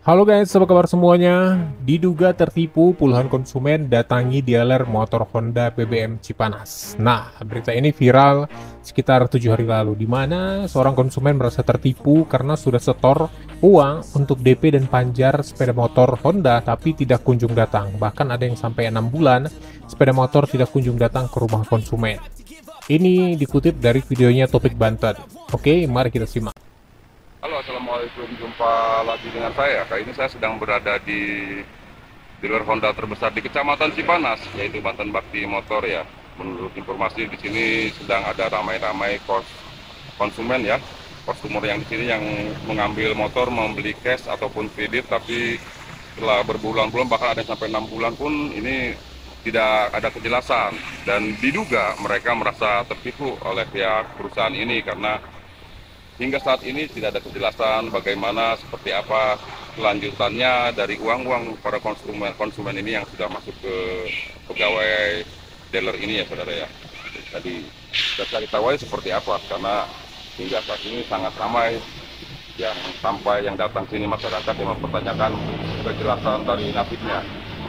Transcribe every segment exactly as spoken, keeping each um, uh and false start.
Halo guys, apa kabar semuanya? Diduga tertipu, puluhan konsumen datangi dealer motor Honda B B M Cipanas. Nah, berita ini viral sekitar tujuh hari lalu, di mana seorang konsumen merasa tertipu karena sudah setor uang untuk D P dan panjar sepeda motor Honda, tapi tidak kunjung datang. Bahkan ada yang sampai enam bulan, sepeda motor tidak kunjung datang ke rumah konsumen. Ini dikutip dari videonya Topik Banten. Oke, mari kita simak. Halo, assalamualaikum. Jumpa lagi dengan saya. Kali ini saya sedang berada di dealer Honda terbesar di Kecamatan Cipanas, yaitu Banten Bakti Motor ya. Menurut informasi di sini sedang ada ramai-ramai kos konsumen ya, konsumer yang di sini yang mengambil motor membeli cash ataupun kredit, tapi setelah berbulan-bulan bahkan ada yang sampai enam bulan pun ini tidak ada kejelasan, dan diduga mereka merasa tertipu oleh pihak perusahaan ini karena hingga saat ini tidak ada kejelasan bagaimana seperti apa kelanjutannya dari uang-uang para konsumen konsumen ini yang sudah masuk ke pegawai dealer ini ya saudara ya. Jadi kita cari tahu aja seperti apa, karena hingga saat ini sangat ramai yang sampai yang datang sini masyarakat yang mempertanyakan kejelasan dari nasibnya.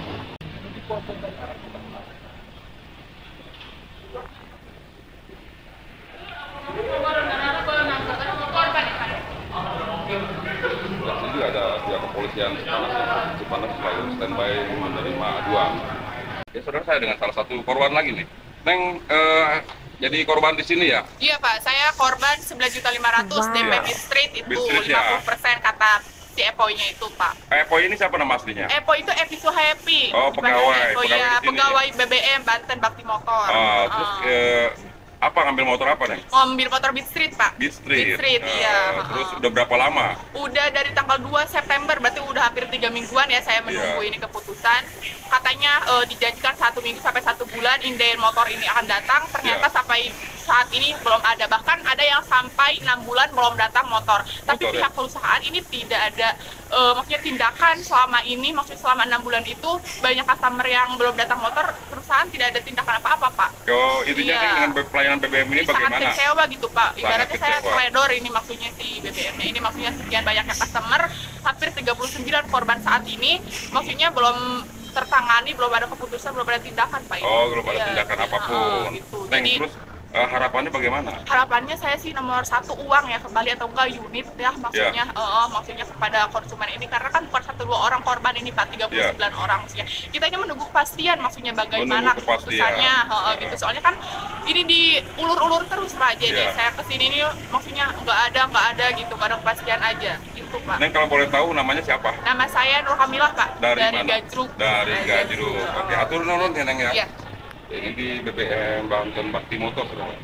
Dan juga ada pihak kepolisian Cipanas, Cipanas selalu standby menerima aduan. Ya saudara, saya dengan salah satu korban lagi nih. Neng, eh, jadi korban di sini ya? Iya Pak, saya korban sebelas juta lima ratus ribu, wow. D P Beat Street itu Beat Street, lima puluh persen ya. Kata si Epoy-nya itu Pak. Epoy ini siapa nama aslinya? Epoy itu Episu Happy. Oh, pegawai. Epoy, pegawai, ya, di sini. pegawai B B M Banten Bakti Motor. Oh, terus uh. eh, apa ngambil motor apa nih? Ngambil motor Beat Street Pak. Beat Street. Beat Street, uh, iya. Terus udah berapa lama? Udah dari tanggal dua September, berarti udah hampir tiga mingguan ya saya menunggu yeah. ini keputusan. Katanya uh, dijanjikan satu minggu sampai satu bulan inden motor ini akan datang. Ternyata yeah. sampai saat ini belum ada, bahkan ada yang sampai enam bulan belum datang motor. Tapi motor, pihak ya? perusahaan ini tidak ada uh, maksudnya tindakan selama ini, maksudnya selama enam bulan itu banyak customer yang belum datang motor, perusahaan tidak ada tindakan apa-apa Pak. Oh, intinya yeah. dengan pelayanan B B M ini sangat bagaimana? Sangat kecewa gitu Pak, ibaratnya sangat saya kecewa. teledor ini maksudnya si B B M-nya ini, maksudnya sekian banyaknya customer, hampir tiga puluh sembilan korban saat ini, maksudnya belum tertangani, belum ada keputusan, belum ada tindakan Pak. Oh, belum ada ya, tindakan ya, apapun. Uh, gitu. Neng, Jadi terus uh, harapannya bagaimana? Harapannya saya sih nomor satu uang ya kembali atau enggak unit ya maksudnya, yeah. uh, maksudnya kepada konsumen ini, karena kan bukan satu dua orang korban ini Pak, tiga puluh sembilan yeah. orang maksudnya. Kita ini menunggu kepastian maksudnya bagaimana keputusannya, uh, gitu. Soalnya kan ini diulur-ulur terus Pak, jadi yeah. saya kesini ini maksudnya nggak ada nggak ada gitu, nggak ada kepastian aja gitu Pak. Neng, kalau boleh tahu namanya siapa? Nama saya Nur Hamilah Pak, dari, dari mana? Gajruk. Dari Gajruk. Oke, okay. Atur nurun ya Neng ya. Yeah. Ini di B B M Banten Bakti Motor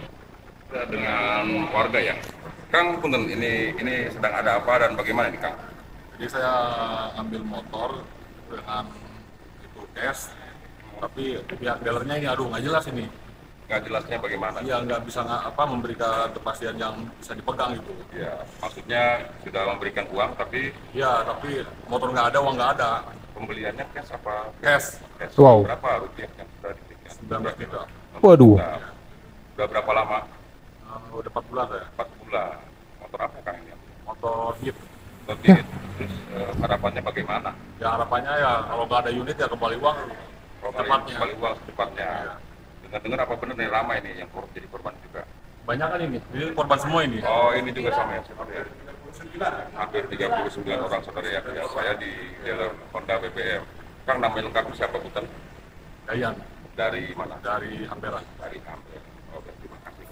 dengan warga ya. Kang, punten, ini ini sedang ada apa dan bagaimana nih Kang? Jadi saya ambil motor dengan itu cash, tapi pihak dealernya ini aduh nggak jelas ini. Nggak jelasnya bagaimana? Iya, nggak bisa nggak apa memberikan kepastian yang bisa dipegang gitu. Ya, maksudnya sudah memberikan uang tapi. Iya, tapi motor nggak ada, uang nggak ada. Pembeliannya cash apa? Cash. Cash. Wow. Berapa rupiah yang sudah diberikan? sembilan belas juta. Waduh. Udah berapa lama? Uh, udah empat bulan ya. empat bulan. Motor apa Kang ini? Motor Jeep. Motor Jeep. Terus uh, harapannya bagaimana? Ya harapannya ya kalau nggak ada unit ya kembali uang. Secepatnya. Kembali uang secepatnya. Ya. Dengar-dengar apa benar nih ramai nih yang jadi korban juga? Banyak kan ini. Ini korban semua ini. Oh, ini juga sama ya saudara ya. Hampir tiga puluh sembilan orang saudara ya. Ya, saya di dealer Honda B B M. Kang, nama lengkap siapa Bukan? Yayan. Dari mana? Dari Ampera. Dari Ampera. Oke, terima kasih.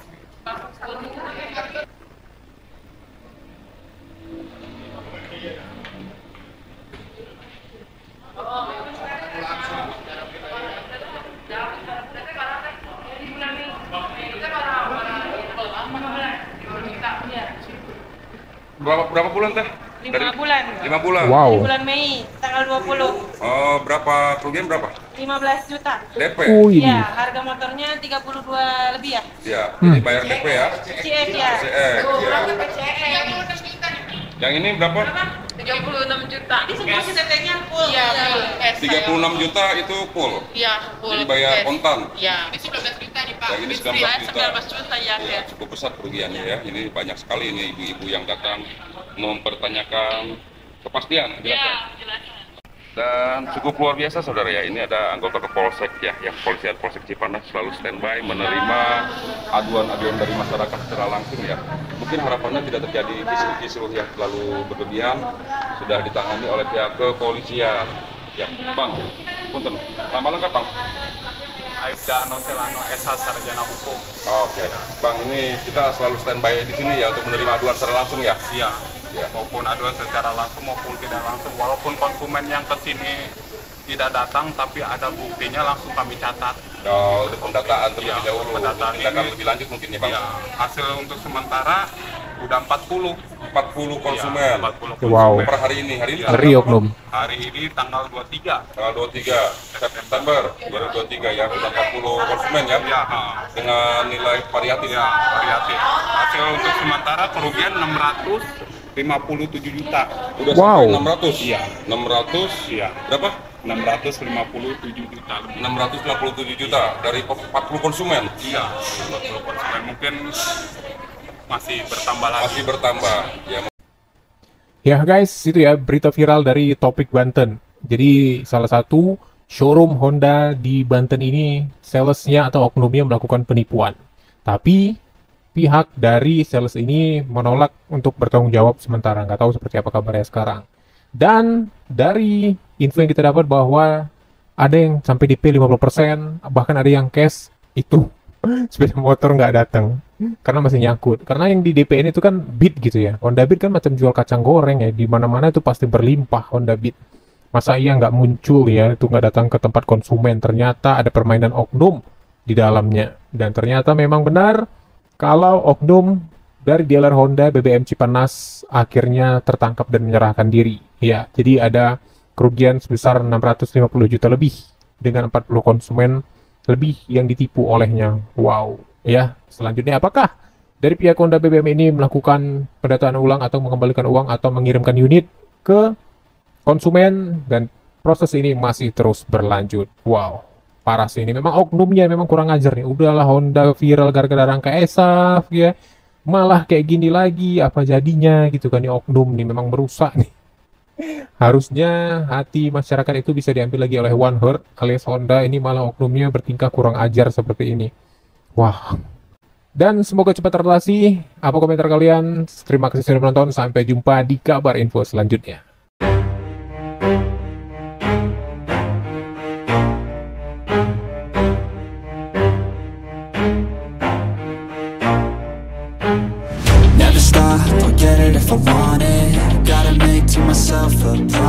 Berapa berapa bulan teh? lima Dari, bulan. lima bulan. Wow. Di bulan Mei tanggal dua puluh. Oh, berapa kerugian berapa? lima belas juta. D P. Oh, ini. Ya, harga motornya tiga puluh dua lebih ya. Ya, Hmm. ini bayar D P ya. C F ya. C X ya. Yang ini berapa? tiga puluh enam juta. Ini semua C T T-nya full. Iya, full. tiga puluh enam juta itu full. Iya, full. Jadi bayar cash. kontan. Iya. Ini sembilan belas juta nih Pak. Yang ini sembilan belas juta. sembilan belas juta ya. Ya, cukup besar kerugiannya ya. Ini banyak sekali ini ibu-ibu yang datang mempertanyakan kepastian, Iya, jelaskan. jelaskan. Dan cukup luar biasa saudara ya, ini ada anggota Polsek ya, yang Kepolisian Polsek Cipanas selalu standby menerima aduan-aduan dari masyarakat secara langsung ya. Mungkin harapannya tidak terjadi kisruh-kisruh yang terlalu berlebihan, sudah ditangani oleh pihak kepolisian. Ya, Bang, punten, nama lengkap Bang? Aibda Nocelano S H Sarjana Hukum. Oke, Bang, ini kita selalu standby di sini ya untuk menerima aduan secara langsung ya. Iya. Ya. Maupun aduan secara langsung maupun tidak langsung. Walaupun konsumen yang ke sini tidak datang, tapi ada buktinya langsung kami catat. Oh, untuk pendataan terlebih Ya, dahulu. pendataan Kita akan ini- lebih lanjut mungkin ya Bang. Ya, hasil untuk sementara udah empat puluh. empat puluh Ya, konsumen empat puluh Wow. konsumen. per hari ini. Hari ini Ya. Ngeri oknum. Hari ini tanggal dua puluh tiga. tanggal dua puluh tiga September dua ribu dua puluh tiga ya, sudah empat puluh konsumen ya, Ya, ha. dengan nilai variatif Ya, variatif. Hasil untuk sementara kerugian enam ratus lima puluh tujuh juta. udah Wow. sampai enam ratus. Iya. enam ratus Iya. berapa? enam ratus lima puluh tujuh juta lebih. enam ratus lima puluh tujuh juta dari empat puluh konsumen. Iya, empat puluh konsumen mungkin masih bertambah lagi. Masih bertambah ya. Ya guys, itu ya berita viral dari Topik Banten. Jadi salah satu showroom Honda di Banten ini salesnya atau oknumnya melakukan penipuan. Tapi pihak dari sales ini menolak untuk bertanggung jawab sementara. Nggak tahu seperti apa kabarnya sekarang. Dan dari info yang kita dapat bahwa ada yang sampai D P lima puluh persen, bahkan ada yang cash, itu sepeda motor nggak datang karena masih nyangkut. Karena yang di D P N itu kan Beat gitu ya. Honda Beat kan macam jual kacang goreng ya, di mana-mana itu pasti berlimpah Honda Beat. Masa iya nggak muncul ya, itu nggak datang ke tempat konsumen. Ternyata ada permainan oknum di dalamnya. Dan ternyata memang benar kalau oknum dari dealer Honda B B M Cipanas akhirnya tertangkap dan menyerahkan diri. Ya, jadi ada kerugian sebesar enam ratus lima puluh juta lebih dengan empat puluh konsumen lebih yang ditipu olehnya. Wow. Ya, selanjutnya apakah dari pihak Honda B B M ini melakukan pendataan ulang atau mengembalikan uang atau mengirimkan unit ke konsumen, dan proses ini masih terus berlanjut. Wow. Parah sih ini, memang oknumnya memang kurang ajar nih. Udahlah Honda viral gara-gara rangka E S A F ya. Malah kayak gini lagi, apa jadinya gitu kan, ini oknum nih memang merusak nih. Harusnya hati masyarakat itu bisa diambil lagi oleh One Heart alias Honda, ini malah oknumnya bertingkah kurang ajar seperti ini. Wah. Dan semoga cepat terlatih. Apa komentar kalian? Terima kasih sudah menonton. Sampai jumpa di kabar info selanjutnya. Never stop, I'll get it if I want it. Gotta make to myself a